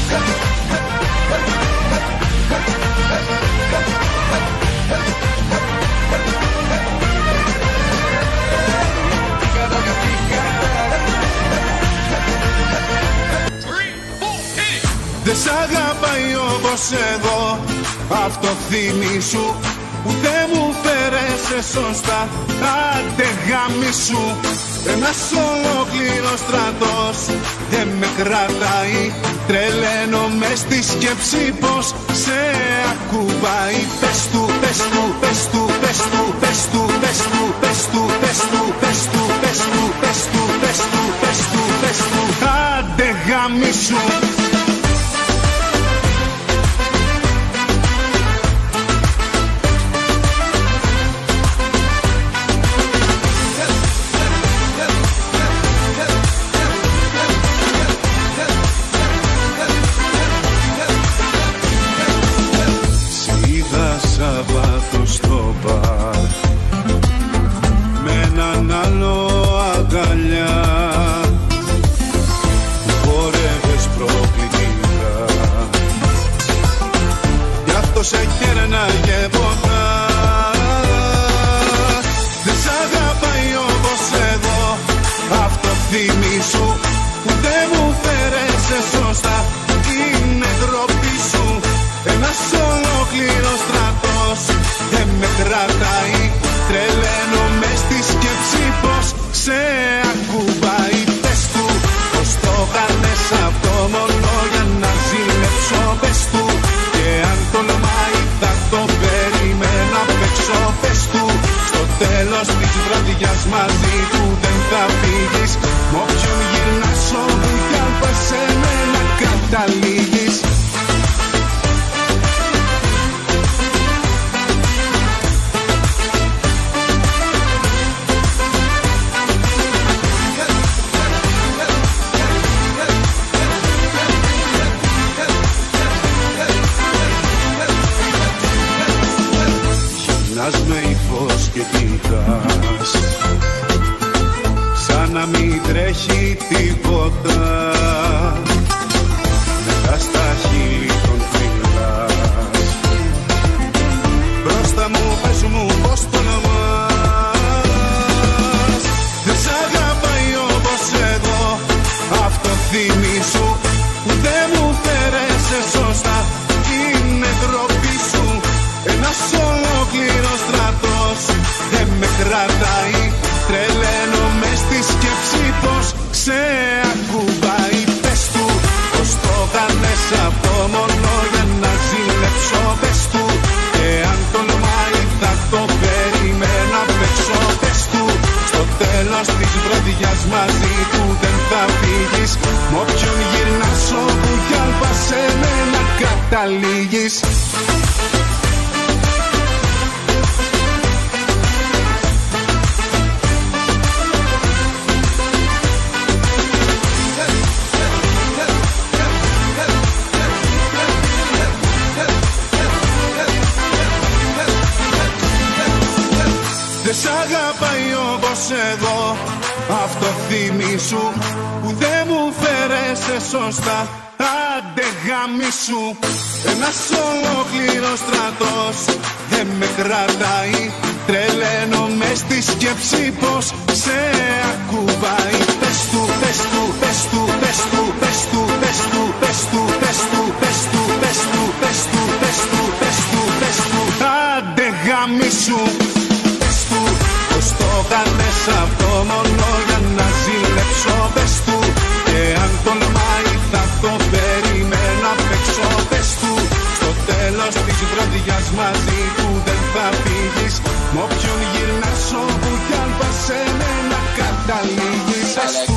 Δεν σ' αγαπάει όπως εγώ, αυτό θυμίσου. Ούτε μου φέρεσαι σωστά, άντε γάμισου. Ένας ολόκληρος στρατός δεν με κρατάει. Τρελαίνομαι στη σκέψη πως σε ακουμπάει. Πες του, πες του, πες του, πες του, πες του, πες του, πες του, πες του, πες του, πες του, πες του, πες του, πες του, πες του, άντε γάμισου. Σαββάτο στο μπαρ με έναν άλλο αγκαλιά που χορεύες προκλητικά κι αυτό σε χέρναγε ποτά. Δεν σ' αγαπάει όπως εγώ, αυτό θυμίσου. Ούτε μου φέρεσαι σωστά, είναι ντροπή σου. Ένας ολόκληρος στρατός δεν με κρατάει. Τρελαίνομαι στη σκέψη πως σε ακουμπάει. Πες του πως το κάνες αυτό μόνο για να ζηλέψω. Πες του και αν τολμάει θα το περιμένω απ' έξω. Πες του στο τέλος της βραδιάς μαζί του δεν θα φύγεις. Μ' καταλήγεις. Γυρνάς με υφός και κοιτάς σαν να μην τρέχει τίποτα. Μετά στα χείλη τον φυλάς. Μπροστά μου πες μου πως τολμάς. Δεν σ' αγαπάει όπως εγώ. Αυτό θυμίσου που δεν μου φέρεσαι σωστά. Είναι ντροπή σου. Ένας ολόκληρος στρατός δεν με κρατάει. Τρελαίνομαι στη σκέψη πως σε ακουμπάει. Πες του πως το κάνες από μόνο για να ζηλέψω. Πες του και αν τολμάει θα το περιμένω απ' έξω. Πες του στο τέλος της βραδιάς μαζί του δεν θα φύγεις. Μ' όποιον γυρνάς όπου κι αν πας σε μένα καταλήγεις. Δεν σ' αγαπάει όπως εγώ. Αυτό θυμίσου που δεν μου φέρεσαι σωστά. Άντε γαμίσου. Ένας ολόκληρος στρατός δεν με κρατάει. Τρελαίνομαι στη σκέψη πως σε ακουμπάει. Πες του, πες του, πες του, πες του, πες του, πες του, πες του, πες του, πες του, πες του, πες του, πες του, πες του, πες του. Άντε γαμίσου. Πως το κάνες αυτό μόνο για να ζηλέψω. Πες του και αν τολμάει θα το περιμένω απ' έξω. Πες του στο τέλος της βραδιάς μαζί του δεν θα φύγεις. Μ' όποιον γυρνάς όπου κι αν πας σε μένα καταλήγεις. Πες του.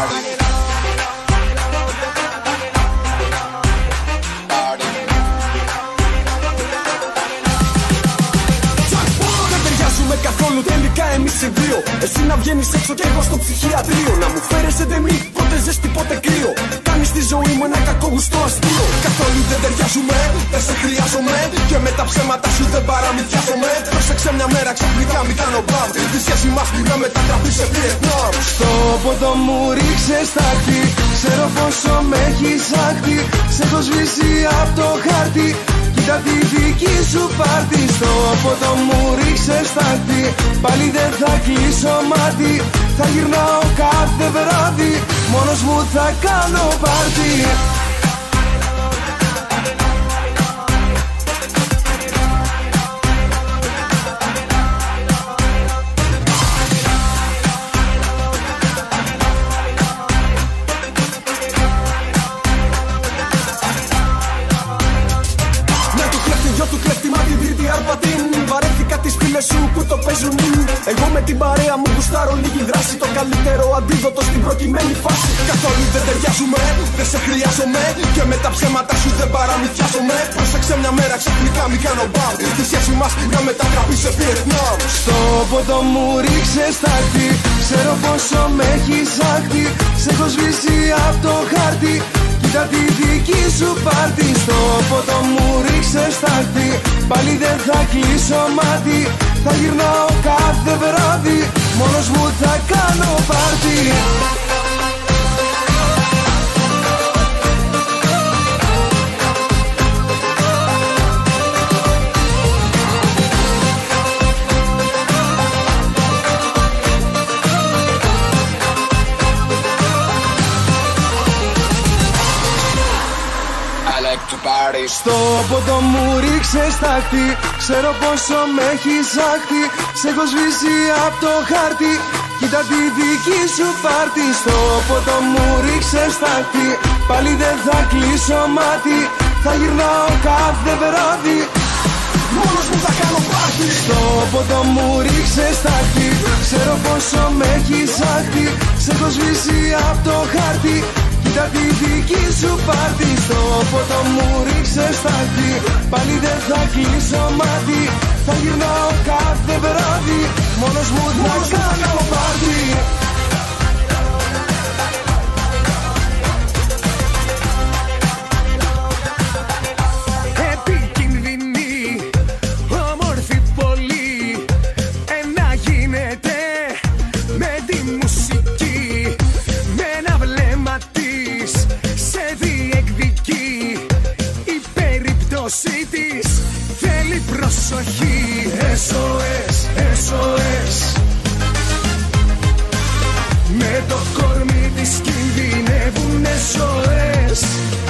Καθόλου τελικά εμείς οι δύο. Εσύ να βγαίνεις έξω και εγώ στο ψυχιατρίο. Να μου φέρεις εντεμή, πότε ζέστη πότε κρύο. Κάνεις τη ζωή μου ένα κακό γουστό αστείο. Καθόλου δεν ταιριάζουμε, δεν σε χρειάζομαι. Και με τα ψέματα σου δεν παραμυθιάζομαι. Πρόσεξε μια μέρα ξαφνικά μη κάνω μπαμ. Τη σχέση μας να μετατραπεί σε Βιετνάμ. Στο ποτό μου ρίξες τάκτη. Ξέρω πόσο με έχεις άκτη. Σε έχω σβήσει απ' το χάρτη. Κοίτα τη δική σου πάρτι. Στο ποτό μου ρίξες τάκτη. Πάλι δεν θα κλείσω μάτι. Θα γυρνάω κάθε βράδυ. Μόνος μου θα κάνω πάρτι. Που το παίζουν. Εγώ με την παρέα μου γουστάρω λίγη δράση. Το καλύτερο αντίδοτο στην προκειμένη φάση. Καθόλου δεν ταιριάζουμε, δεν σε χρειάζομαι. Και με τα ψέματα σου δεν παραμυθιάζομαι. Πρόσεξε μια μέρα ξαφνικά μη κάνω μπαμ. Τη σχέση μας να μετατραπεί σε Βιετνάμ. Στο ποτό μου ρίξες τάκτη. Ξέρω πόσο με έχεις άκτη. Σε έχω σβήσει απ' το χάρτη. Κοίτα τη δική σου πάρτι. Στο ποτό μου ρίξες τάκτη. Πάλι δεν θα κλείσω μάτι. Θα γυρνάω κάθε βράδυ. Μόνος μου θα κάνω πάρτι. Στο ποτό μου ρίξες τάκτη. Ξέρω πόσο με έχεις άκτη. Σε έχω σβήσει απ' το χάρτη. Κοίτα τη δική σου πάρτι. Στο ποτό μου ρίξες τάκτη. Πάλι δεν θα κλείσω μάτι. Θα γυρνάω κάθε βράδυ. Μόνος μου θα κάνω πάρτι. Στο ποτό μου ρίξες τάκτη. Ξέρω πόσο με έχεις άκτη. Σε έχω σβήσει απ' το χάρτη. Κοίτα τη δική σου πάρτι, στο ποτό μου ρίξε στάχτη. Πάλι δεν θα κλείσω μάτι, θα γυρνάω κάθε βράδυ. Μόνος μου θα κάνω πάρτι. Επικίνδυνη, όμορφη πολύ, ένα γίνεται με τη μουσική. Με ένα βλέμμα της σε διεκδικεί. Η περίπτωση της θέλει προσοχή. SOS, SOS. Με το κορμί της κινδυνεύουνε ζωές.